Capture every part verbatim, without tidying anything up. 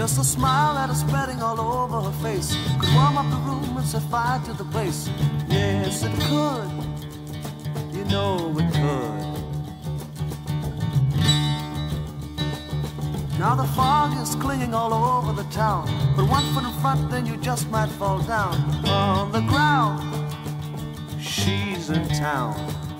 Just a smile that is spreading all over her face could warm up the room and set fire to the place. Yes, it could. You know it could. Now the fog is clinging all over the town, but one foot in front, then you just might fall down. On the ground, she's in town.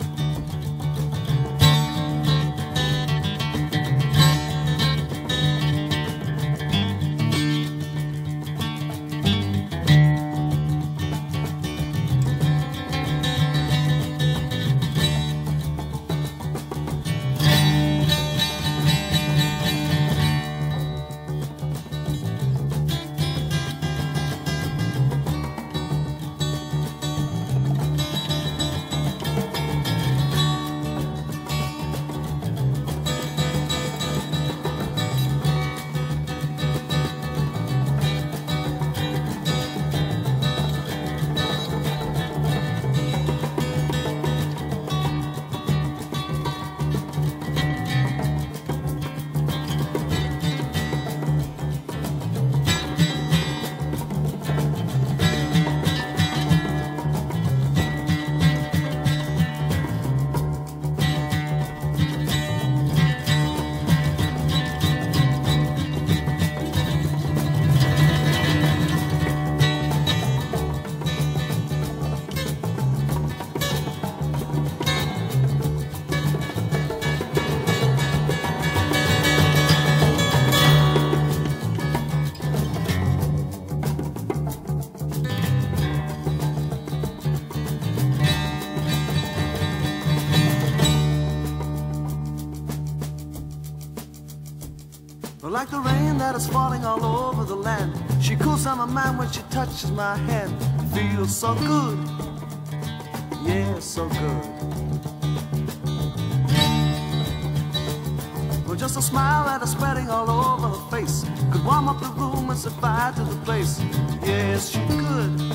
Like the rain that is falling all over the land, she cools down my mind when she touches my hand. Feels so good, yeah, so good. Well, just a smile that is spreading all over her face could warm up the room and set fire to the place. Yes, she could.